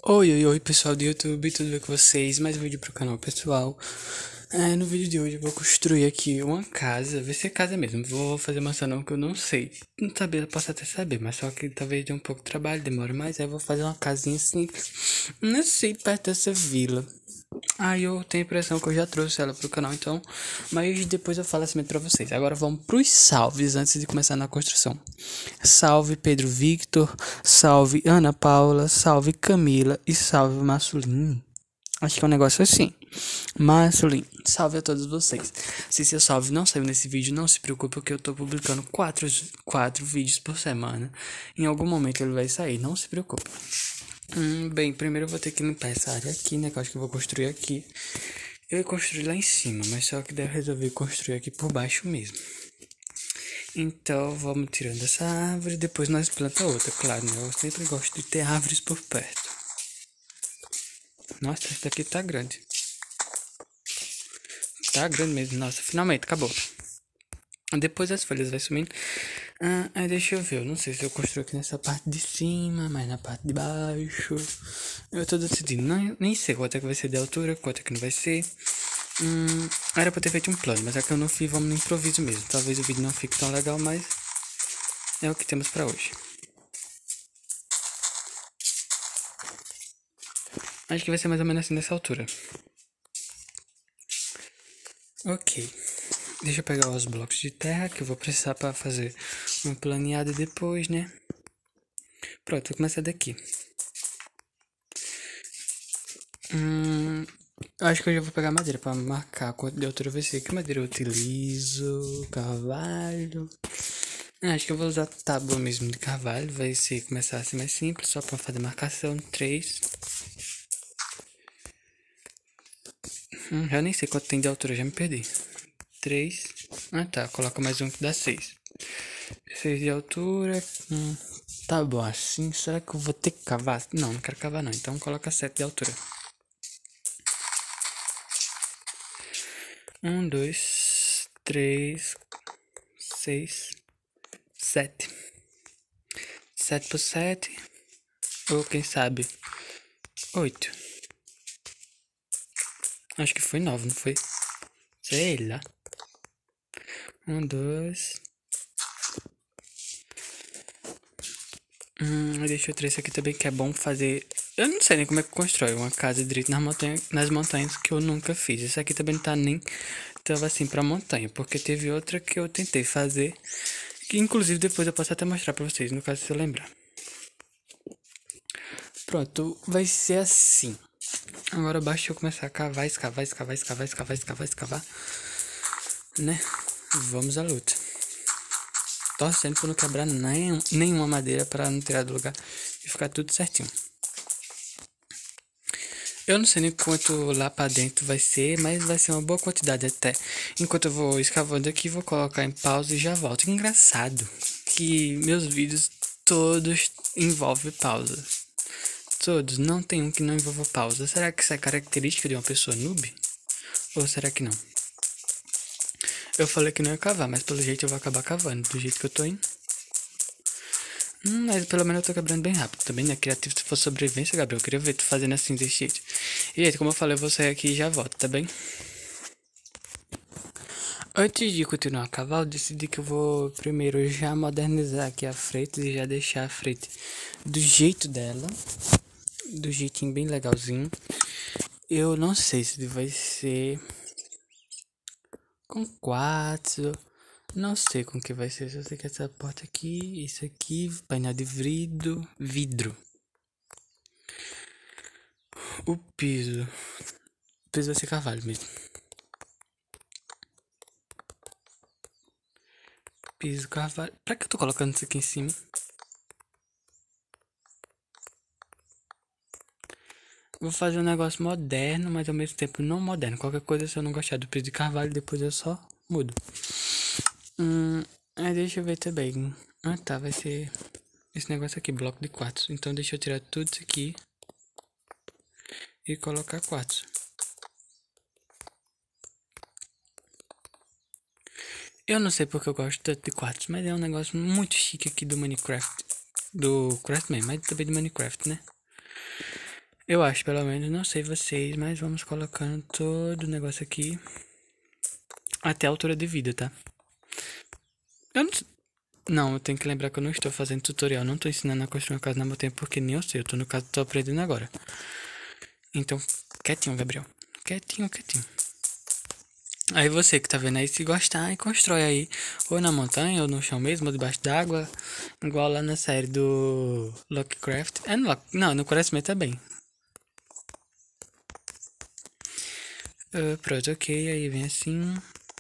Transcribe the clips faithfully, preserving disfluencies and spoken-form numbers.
Oi, oi, oi, pessoal do YouTube, tudo bem com vocês? Mais um vídeo pro canal, pessoal. É, no vídeo de hoje eu vou construir aqui uma casa, vai ser casa mesmo, vou fazer maçã não, que eu não sei. Não saber, eu posso até saber, mas só que talvez dê um pouco de trabalho, demore mais, aí eu vou fazer uma casinha assim, não sei, perto dessa vila. Aí eu tenho a impressão que eu já trouxe ela pro canal, então, mas depois eu falo assim pra vocês. Agora vamos pros salves antes de começar na construção. Salve Pedro Victor, salve Ana Paula, salve Camila e salve Massulin. Acho que é um negócio assim. Massulin, salve a todos vocês. Se seu salve não saiu nesse vídeo, não se preocupe, porque eu tô publicando quatro, quatro vídeos por semana. Em algum momento ele vai sair, não se preocupe. Hum, bem, primeiro eu vou ter que limpar essa área aqui, né? Que eu acho que eu vou construir aqui. Eu ia construir lá em cima, mas só que daí eu resolvi construir aqui por baixo mesmo. Então vamos tirando essa árvore, depois nós plantamos outra, claro, né? Eu sempre gosto de ter árvores por perto. Nossa, essa daqui tá grande. Tá grande mesmo, nossa, finalmente, acabou. Depois as folhas vai sumindo. Ah, aí deixa eu ver, eu não sei se eu construo aqui nessa parte de cima, mas na parte de baixo. Eu tô decidindo, não, nem sei quanto é que vai ser de altura, quanto é que não vai ser. Hum, era pra ter feito um plano, mas é que eu não fiz, vamos no improviso mesmo. Talvez o vídeo não fique tão legal, mas é o que temos pra hoje. Acho que vai ser mais ou menos assim nessa altura. Ok. Deixa eu pegar os blocos de terra que eu vou precisar para fazer uma planeada depois, né? Pronto, vou começar daqui. Hum, acho que eu já vou pegar madeira para marcar quanto de altura vai ser. Que madeira eu utilizo? Carvalho. Ah, acho que eu vou usar tábua mesmo de carvalho. Vai ser começar assim mais simples, só para fazer marcação. Três. Hum, já nem sei quanto tem de altura, já me perdi. Três. Ah tá, coloca mais um que dá seis. Seis de altura. Hum, tá bom assim. Será que eu vou ter que cavar? Não, não quero cavar não. Então coloca sete de altura. Um, dois, três, seis, sete. Sete por sete. Ou quem sabe, oito. Acho que foi nove, não foi? Sei lá. Um, dois. Hum, deixa eu trazer isso aqui também que é bom fazer. Eu não sei nem como é que constrói uma casa direito nas montanhas, nas montanhas que eu nunca fiz. Isso aqui também não tá nem tava assim pra montanha, porque teve outra que eu tentei fazer, que inclusive depois eu posso até mostrar pra vocês, no caso se eu lembrar. Pronto, vai ser assim. Agora basta eu começar a cavar, escavar, escavar, escavar, escavar, escavar, escavar, né? Vamos à luta. Torcendo pra não quebrar nem, nenhuma madeira pra não tirar do lugar e ficar tudo certinho. Eu não sei nem quanto lá pra dentro vai ser, mas vai ser uma boa quantidade até. Enquanto eu vou escavando aqui, vou colocar em pausa e já volto. Engraçado que meus vídeos todos envolvem pausa. Todos, não tem um que não envolva pausa. Será que isso é característica de uma pessoa noob? Ou será que não? Eu falei que não ia cavar, mas pelo jeito eu vou acabar cavando, do jeito que eu tô indo. Hum, mas pelo menos eu tô quebrando bem rápido também, né? Criativo se for sobrevivência, Gabriel. Eu queria ver tu fazendo assim desse jeito. E aí, como eu falei, eu vou sair aqui e já volto, tá bem? Antes de continuar a cavar, eu decidi que eu vou primeiro já modernizar aqui a frente e já deixar a frente do jeito dela. Do jeitinho bem legalzinho. Eu não sei se vai ser com quartzo. Não sei com que vai ser. Só sei que essa porta aqui, isso aqui, painel de vidro. Vidro. O piso. O piso vai ser carvalho mesmo. Piso carvalho. Pra que eu tô colocando isso aqui em cima? Vou fazer um negócio moderno, mas ao mesmo tempo não moderno. Qualquer coisa, se eu não gostar do piso de carvalho, depois eu só mudo. Hum, aí deixa eu ver também. Ah tá, vai ser esse negócio aqui, bloco de quartzo. Então deixa eu tirar tudo isso aqui e colocar quartzo. Eu não sei porque eu gosto tanto de quartzo, mas é um negócio muito chique aqui do Minecraft. Do Craftman, mas também do Minecraft, né? Eu acho, pelo menos, não sei vocês, mas vamos colocando todo o negócio aqui até a altura de vida, tá? Eu não, não, eu tenho que lembrar que eu não estou fazendo tutorial, não estou ensinando a construir uma casa no meu tempo, porque nem eu sei, eu tô no caso, tô aprendendo agora. Então, quietinho, Gabriel. Quietinho, quietinho. Aí você que tá vendo aí, se gostar, e constrói aí, ou na montanha, ou no chão mesmo, ou debaixo d'água, igual lá na série do Lovecraft. É no Lock... Não, no Crescimento também. Uh, pronto, ok, aí vem assim.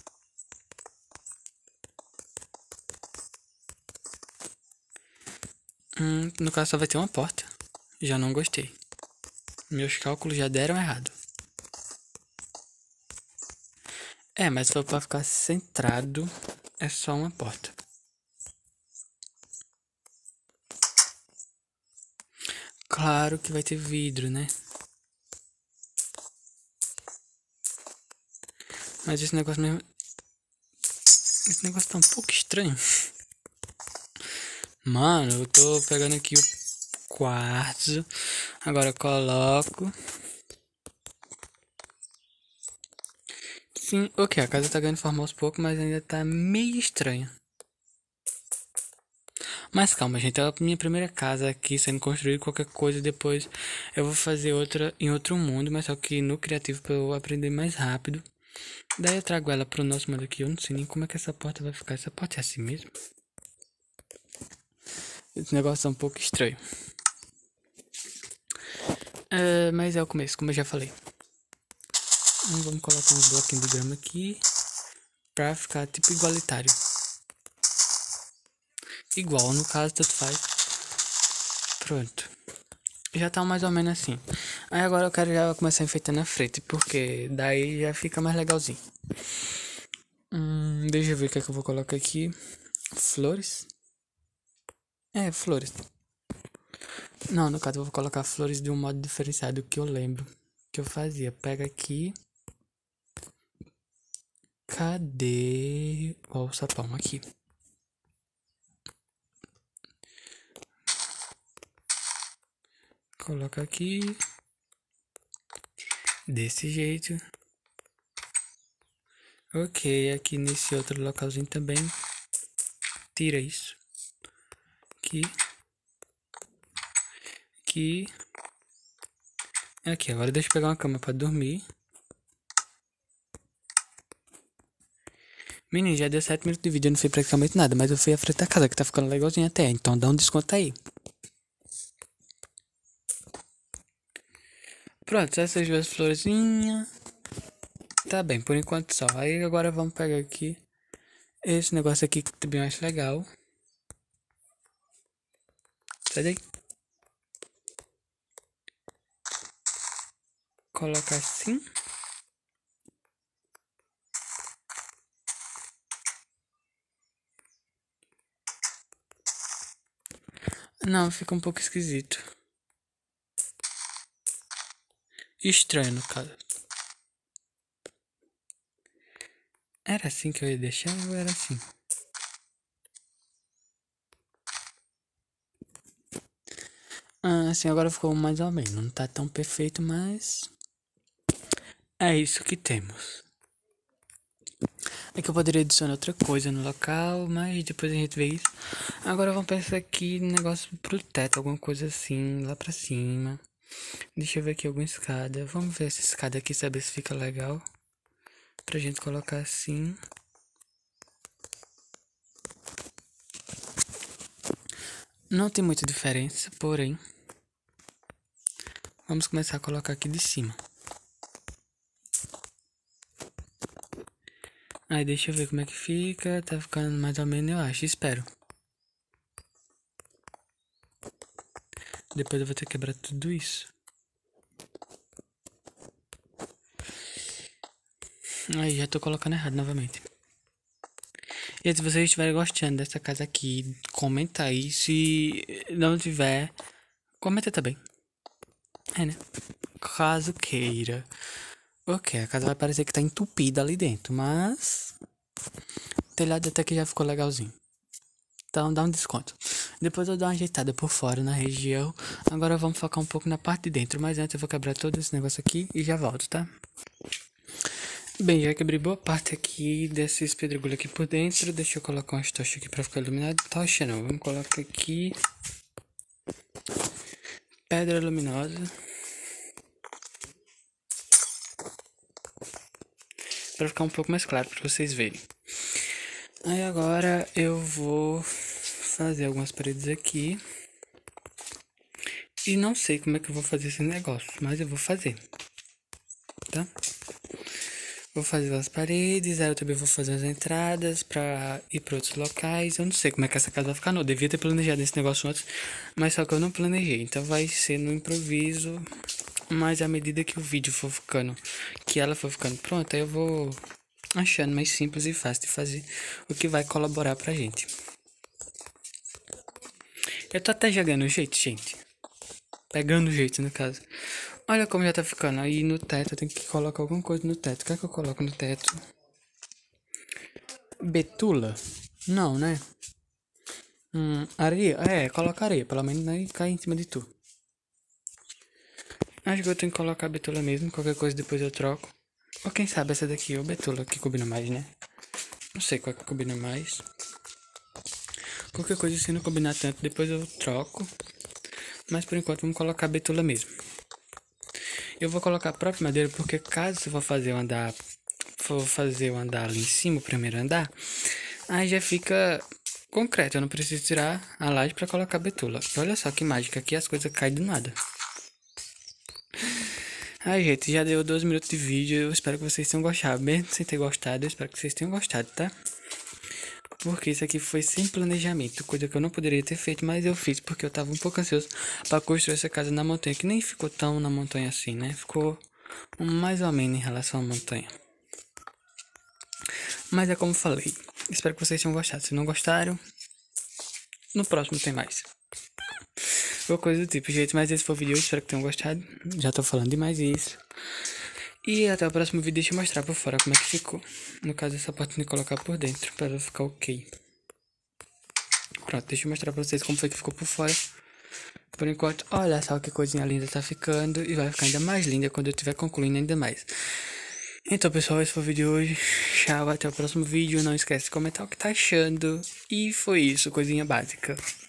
Hum, no caso só vai ter uma porta. Já não gostei. Meus cálculos já deram errado. É, mas se for pra ficar centrado, é só uma porta. Claro que vai ter vidro, né? Mas esse negócio mesmo... Esse negócio tá um pouco estranho. Mano, eu tô pegando aqui o quartzo. Agora eu coloco. Sim, ok, a casa tá ganhando forma aos poucos, mas ainda tá meio estranha. Mas calma, gente, é a minha primeira casa aqui sendo construída, qualquer coisa depois eu vou fazer outra em outro mundo, mas só que no criativo pra eu aprender mais rápido. Daí eu trago ela pro nosso mundo aqui, eu não sei nem como é que essa porta vai ficar, essa porta é assim mesmo? Esse negócio é um pouco estranho. É, mas é o começo, como eu já falei. Então, vamos colocar uns bloquinhos de grama aqui pra ficar tipo igualitário. Igual, no caso, tanto faz. Pronto. Já tá mais ou menos assim. Aí agora eu quero já começar a enfeitar na frente, porque daí já fica mais legalzinho. Hum, deixa eu ver o que é que eu vou colocar aqui. Flores? É, flores. Não, no caso eu vou colocar flores de um modo diferenciado que eu lembro que eu fazia. Pega aqui. Cadê? Ó, o sapão aqui. Coloca aqui. Desse jeito. Ok, aqui nesse outro localzinho também. Tira isso. Aqui. Aqui. Aqui, agora deixa eu pegar uma cama pra dormir. Menino, já deu sete minutos de vídeo, eu não fiz praticamente nada, mas eu fui à frente da casa que tá ficando legalzinho até, então dá um desconto aí. Pronto, essas duas florzinhas. Tá bem, por enquanto só. Aí agora vamos pegar aqui esse negócio aqui que também eu acho legal. Sai daí. Coloca assim. Não, fica um pouco esquisito. Estranho, no caso. Era assim que eu ia deixar ou era assim? Ah, assim agora ficou mais ou menos. Não tá tão perfeito, mas... é isso que temos. É que eu poderia adicionar outra coisa no local, mas depois a gente vê isso. Agora vamos pensar aqui no negócio pro teto, alguma coisa assim, lá pra cima. Deixa eu ver aqui alguma escada. Vamos ver essa escada aqui, saber se fica legal. Pra gente colocar assim. Não tem muita diferença, porém. Vamos começar a colocar aqui de cima. Aí deixa eu ver como é que fica. Tá ficando mais ou menos, eu acho. Espero. Depois eu vou ter que quebrar tudo isso. Aí já tô colocando errado novamente. E se vocês estiverem gostando dessa casa aqui, comenta aí. Se não tiver, comenta também. É, né? Caso queira. Ok, a casa vai parecer que tá entupida ali dentro, mas... o telhado até que já ficou legalzinho. Então dá um desconto. Depois eu dou uma ajeitada por fora na região. Agora vamos focar um pouco na parte de dentro. Mas antes eu vou quebrar todo esse negócio aqui e já volto, tá? Bem, já quebrei boa parte aqui desses pedregulhos aqui por dentro. Deixa eu colocar umas tochas aqui pra ficar iluminado. Tocha não, vamos colocar aqui pedra luminosa. Pra ficar um pouco mais claro pra vocês verem. Aí agora eu vou fazer algumas paredes aqui. E não sei como é que eu vou fazer esse negócio, mas eu vou fazer. Tá? Vou fazer as paredes, aí eu também vou fazer as entradas pra ir pra outros locais. Eu não sei como é que essa casa vai ficar, não. Eu devia ter planejado esse negócio antes, mas só que eu não planejei. Então vai ser no improviso. Mas à medida que o vídeo for ficando, que ela for ficando pronta, eu vou achando mais simples e fácil de fazer, o que vai colaborar pra gente. Eu tô até jogando o jeito, gente. Pegando o jeito, no caso. Olha como já tá ficando. Aí no teto eu tenho que colocar alguma coisa no teto. O que é que eu coloco no teto? Betula? Não, né? Hum, areia? É, coloca areia. Pelo menos não cai em cima de tu. Acho que eu tenho que colocar betula mesmo. Qualquer coisa depois eu troco. Ou quem sabe essa daqui, ou betula, que combina mais, né? Não sei qual que combina mais. Qualquer coisa se não combinar tanto, depois eu troco. Mas por enquanto vamos colocar betula mesmo. Eu vou colocar a própria madeira porque caso eu for fazer o andar, for fazer o andar ali em cima, o primeiro andar, aí já fica concreto. Eu não preciso tirar a laje para colocar betula. Olha só que mágica, aqui as coisas caem do nada. Ai, gente, já deu doze minutos de vídeo. Eu espero que vocês tenham gostado. Mesmo sem ter gostado, eu espero que vocês tenham gostado, tá? Porque isso aqui foi sem planejamento, coisa que eu não poderia ter feito, mas eu fiz porque eu tava um pouco ansioso para construir essa casa na montanha, que nem ficou tão na montanha assim, né? Ficou mais ou menos em relação à montanha. Mas é como falei, espero que vocês tenham gostado. Se não gostaram, no próximo tem mais. Ou coisa do tipo, gente, mas esse foi o vídeo, espero que tenham gostado. Já tô falando demais isso. E até o próximo vídeo, deixa eu mostrar por fora como é que ficou. No caso, essa parte de colocar por dentro, para ela ficar ok. Pronto, deixa eu mostrar pra vocês como foi que ficou por fora. Por enquanto, olha só que coisinha linda tá ficando. E vai ficar ainda mais linda quando eu estiver concluindo ainda mais. Então, pessoal, esse foi o vídeo de hoje. Tchau, até o próximo vídeo. Não esquece de comentar o que tá achando. E foi isso, coisinha básica.